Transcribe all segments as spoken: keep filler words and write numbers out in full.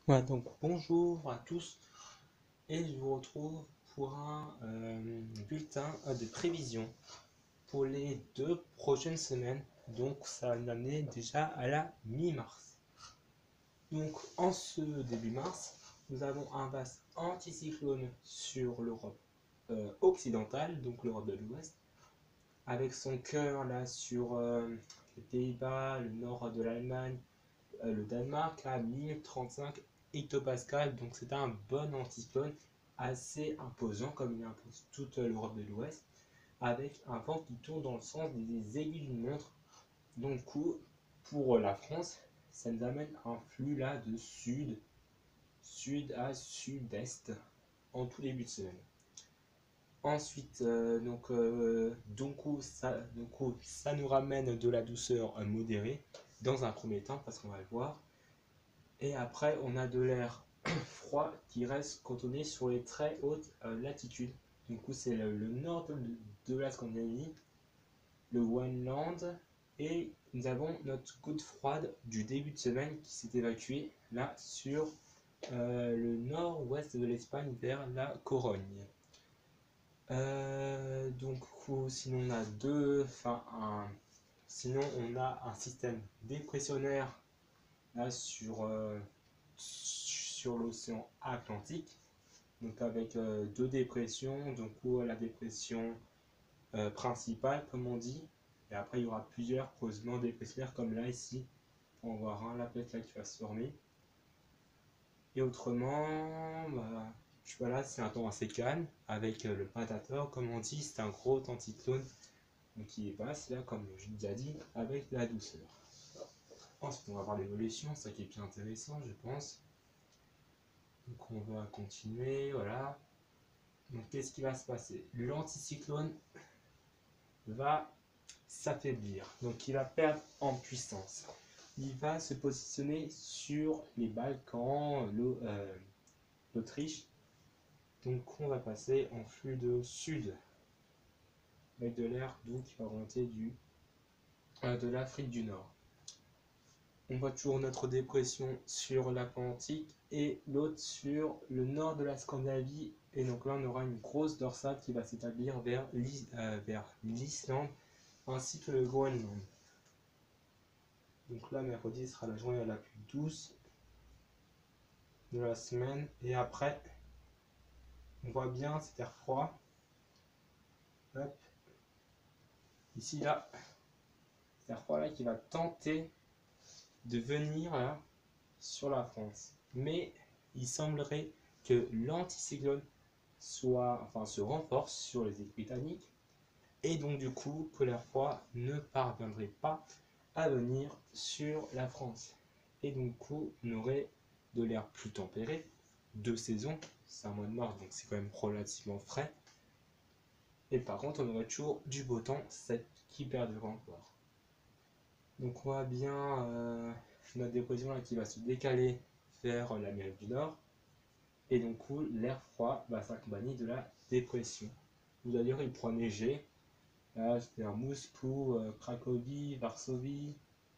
Ouais, donc bonjour à tous et je vous retrouve pour un euh, bulletin euh, de prévision pour les deux prochaines semaines. Donc ça va nous amener déjà à la mi-mars. Donc en ce début mars, nous avons un vaste anticyclone sur l'Europe euh, occidentale, donc l'Europe de l'Ouest, avec son cœur là sur euh, les Pays-Bas, le nord de l'Allemagne, euh, le Danemark à mille trente-cinq hectopascales, donc c'est un bon anticyclone assez imposant comme il impose toute l'Europe de l'Ouest, avec un vent qui tourne dans le sens des aiguilles d'une montre. Donc pour la France, ça nous amène un flux là de sud, sud à sud-est en tout début de semaine. Ensuite, euh, donc, euh, donc, ça, donc, ça nous ramène de la douceur modérée dans un premier temps, parce qu'on va le voir. Et après, on a de l'air froid qui reste quand on est sur les très hautes euh, latitudes. Du coup, c'est le, le nord de, de la Scandinavie, le Groenland, et nous avons notre goutte froide du début de semaine qui s'est évacuée là sur euh, le nord-ouest de l'Espagne vers la Corogne. Euh, donc, sinon on a deux, enfin un, sinon on a un système dépressionnaire là sur euh, sur l'océan Atlantique, donc avec euh, deux dépressions, donc la dépression euh, principale comme on dit, et après il y aura plusieurs creusements dépressionnaires comme là ici, on va voir un là peut-être là qui va se former. Et autrement, bah, voilà, c'est un temps assez calme avec euh, le Predator, comme on dit, c'est un gros anticyclone donc qui passe là, comme je l'ai déjà dit, avec la douceur. Ensuite, on va voir l'évolution, ça qui est bien intéressant, je pense. Donc, on va continuer, voilà. Donc, qu'est-ce qui va se passer? L'anticyclone va s'affaiblir, donc il va perdre en puissance. Il va se positionner sur les Balkans, euh, l'Autriche. Donc, on va passer en flux de sud, avec de l'air doux qui va remonter du, euh, de l'Afrique du Nord. On voit toujours notre dépression sur l'Atlantique et l'autre sur le nord de la Scandinavie. Et donc là, on aura une grosse dorsale qui va s'établir vers l'Islande ainsi que le Groenland. Donc là, mercredi sera la journée la plus douce de la semaine. Et après, on voit bien cet air froid. Hop. Ici, là, cet air froid là qui va tenter de venir là sur la France. Mais il semblerait que l'anticyclone soit, enfin, se renforce sur les îles britanniques et donc du coup que l'air froid ne parviendrait pas à venir sur la France. Et donc du coup on aurait de l'air plus tempéré, de saison, c'est un mois de mars donc c'est quand même relativement frais. Et par contre on aurait toujours du beau temps, cette qui perdure encore. Donc on voit bien euh, notre dépression là qui va se décaler vers l'Amérique du Nord. Et donc l'air froid va s'accompagner de la dépression. D'ailleurs il pourra neiger. Là c'est vers Moscou, euh, Cracovie, Varsovie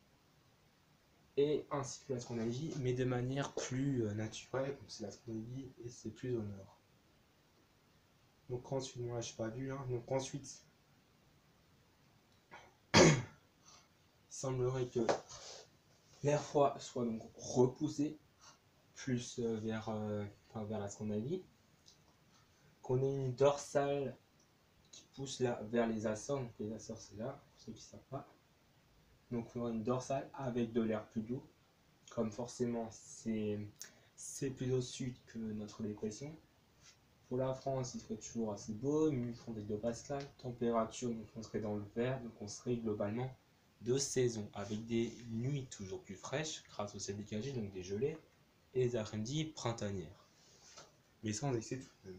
et ainsi que la Scandinavie, mais de manière plus euh, naturelle, comme c'est la Scandinavie et c'est plus au nord. Donc ensuite, moi je n'ai pas vu, hein. Donc ensuite, il semblerait que l'air froid soit donc repoussé plus euh, vers, euh, enfin, vers la Scandinavie, qu'on ait une dorsale qui pousse là vers les Açores, donc les Açores c'est là, pour ceux qui ne savent pas. Donc on aura une dorsale avec de l'air plus doux, comme forcément c'est c'est plus au sud que notre dépression. Pour la France, il serait toujours assez beau, mille trente hectopascales, température, donc on serait dans le vert, donc on serait globalement de saison, avec des nuits toujours plus fraîches, grâce au ciel dégagé, donc des gelées, et des après-midi printanières. Mais sans excès tout de même.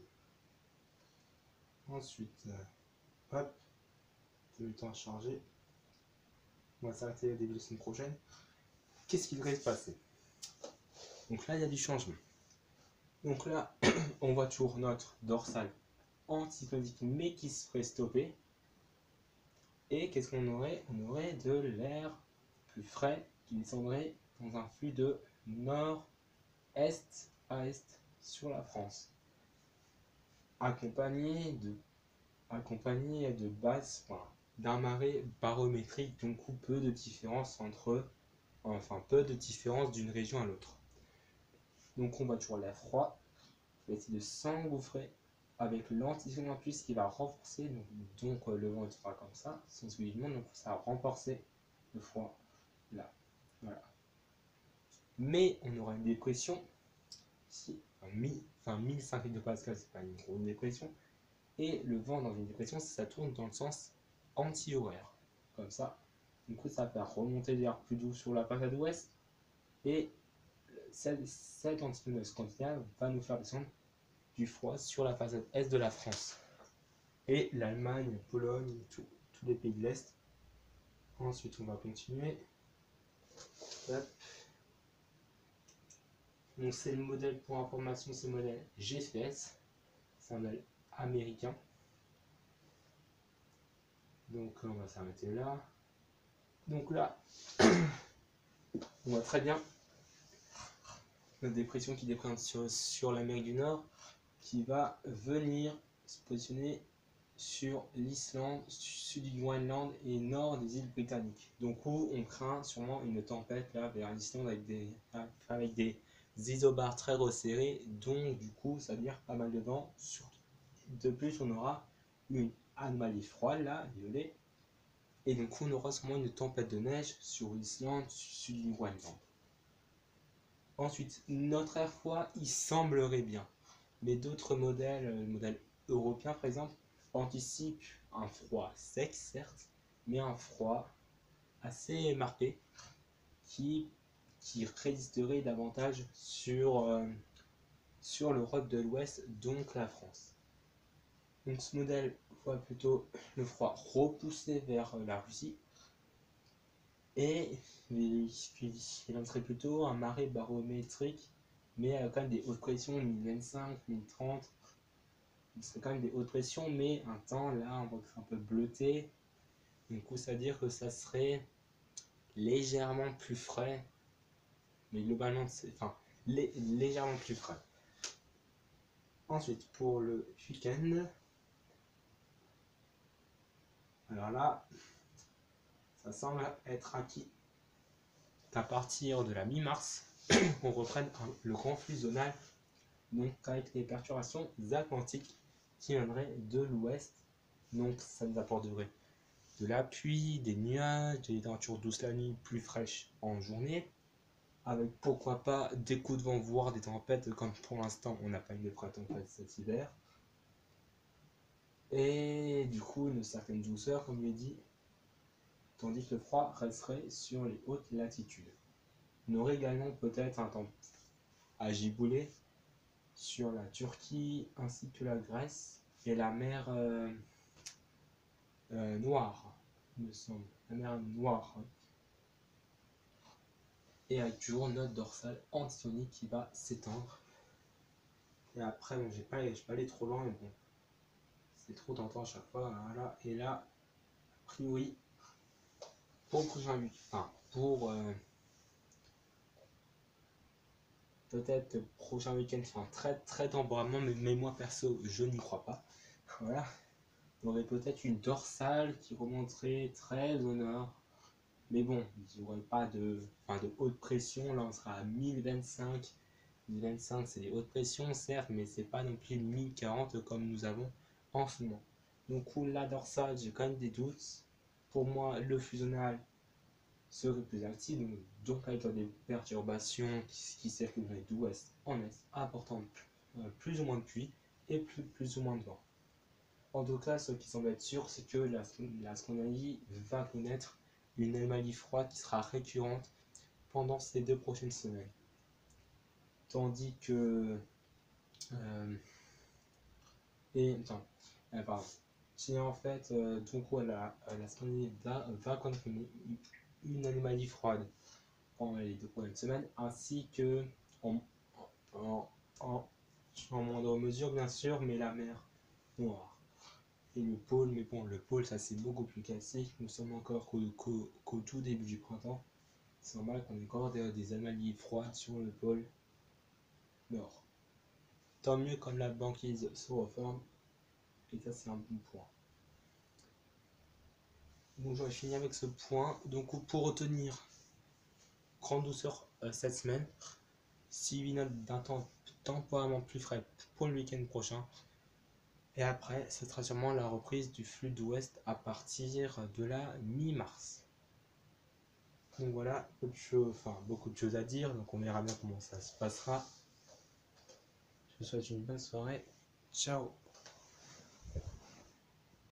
Ensuite, euh, hop, j'ai eu le temps à charger. On va s'arrêter au début de la semaine prochaine. Qu'est-ce qui devrait se passer? Donc là, il y a du changement. Donc là, on voit toujours notre dorsale anticyclonique, mais qui se ferait stopper. Et qu'est-ce qu'on aurait? On aurait de l'air plus frais qui descendrait dans un flux de nord est à est sur la France, accompagné de, accompagné de basses, enfin, d'un marais barométrique, donc peu de différence entre, enfin peu de différence d'une région à l'autre. Donc on va toujours l'air froid, on va essayer de s'engouffrer avec l'anticyclone en plus qui va renforcer, donc, donc euh, le vent sera comme ça, sans celui du monde, donc ça va renforcer le froid là, voilà. Mais on aura une dépression ici, enfin, enfin mille cinq hectopascales, c'est pas une grosse dépression, et le vent dans une dépression, ça tourne dans le sens anti-horaire, comme ça. Du coup, ça va faire remonter l'air plus doux sur la façade ouest, et cette, cette anticyclone scandinave va nous faire descendre du froid sur la façade est de la France. Et l'Allemagne, Pologne, tous les pays de l'Est. Ensuite, on va continuer. Hop. Donc, c'est le modèle, pour information, c'est le modèle G C S. C'est un modèle américain. Donc, on va s'arrêter là. Donc là, on voit très bien la dépression qui déprime sur, sur l'Amérique du Nord, qui va venir se positionner sur l'Islande, sud du Groenland et nord des îles britanniques. Donc où on craint sûrement une tempête là vers l'Islande avec des, avec des isobars très resserrés, donc du coup ça veut dire pas mal de vent. De plus on aura une anomalie froide là, violet, et donc on aura sûrement une tempête de neige sur l'Islande, sud du Groenland. Ensuite, notre air froid, il semblerait bien, mais d'autres modèles, le modèle européen par exemple, anticipe un froid sec certes, mais un froid assez marqué qui, qui résisterait davantage sur, euh, sur l'Europe de l'Ouest, donc la France. Donc ce modèle voit plutôt le froid repoussé vers la Russie, et il, il entrait plutôt un marais barométrique, mais quand même des hautes pressions, mille vingt-cinq, mille trente. C'est quand même des hautes pressions, mais un temps là on voit que c'est un peu bleuté. Du coup ça veut dire que ça serait légèrement plus frais, mais globalement c'est enfin lé, légèrement plus frais. Ensuite pour le week-end, alors là ça semble être acquis qu'à partir de la mi-mars on reprenne le grand flux zonal, donc avec les perturbations atlantiques qui viendraient de l'ouest. Donc ça nous apporterait de la pluie, des nuages, des températures douces la nuit, plus fraîches en journée, avec pourquoi pas des coups de vent, voire des tempêtes, comme pour l'instant on n'a pas eu de tempête cet hiver. Et du coup une certaine douceur, comme je l'ai dit, tandis que le froid resterait sur les hautes latitudes. On aurait également peut-être un temps à gibouler sur la Turquie ainsi que la Grèce et la mer euh, euh, Noire, il me semble, la mer Noire. Et avec toujours notre dorsale anticyclonique qui va s'étendre. Et après, bon, j'ai pas, j'ai pas allé trop loin, mais bon, c'est trop tentant à chaque fois. Voilà. Et là, a priori, pour le prochain week, enfin, pour euh, peut-être le prochain week-end, enfin, très très temporairement, mais, mais moi perso, je n'y crois pas. Voilà. On aurait peut-être une dorsale qui remonterait très au nord. Mais bon, il n'y aurait pas de, enfin, de haute pression. Là, on sera à mille vingt-cinq. mille vingt-cinq, c'est des hautes pressions, certes, mais c'est pas non plus mille quarante comme nous avons en ce moment. Donc, la dorsale, j'ai quand même des doutes. Pour moi, le fusionnal serait plus actif, donc, donc avec des perturbations qui, qui circuleraient d'ouest en est, apportant euh, plus ou moins de pluie et plus, plus ou moins de vent. En tout cas, ce qui semble être sûr, c'est que la, la Scandinavie va connaître une anomalie froide qui sera récurrente pendant ces deux prochaines semaines. Tandis que... Euh, et... Attends, euh, pardon. Qui en fait, euh, donc ouais, la, la Scandinavie va, va connaître une, une anomalie froide pendant les deux prochaines semaines, ainsi que en, en, en, en moindre mesure bien sûr, mais la mer Noire. Et le pôle, mais bon, le pôle, ça c'est beaucoup plus classique. Nous sommes encore qu'au, qu'au, qu'au tout début du printemps. C'est normal qu'on ait encore des, des anomalies froides sur le pôle. nord. Tant mieux quand la banquise se reforme, et ça c'est un bon point. Donc j'aurais fini avec ce point. Donc pour retenir, grande douceur euh, cette semaine, suivi d'un temps temporairement plus frais pour le week-end prochain. Et après, ce sera sûrement la reprise du flux d'ouest à partir de la mi-mars. Donc voilà, peu de choses, enfin, beaucoup de choses à dire, donc on verra bien comment ça se passera. Je vous souhaite une bonne soirée. Ciao!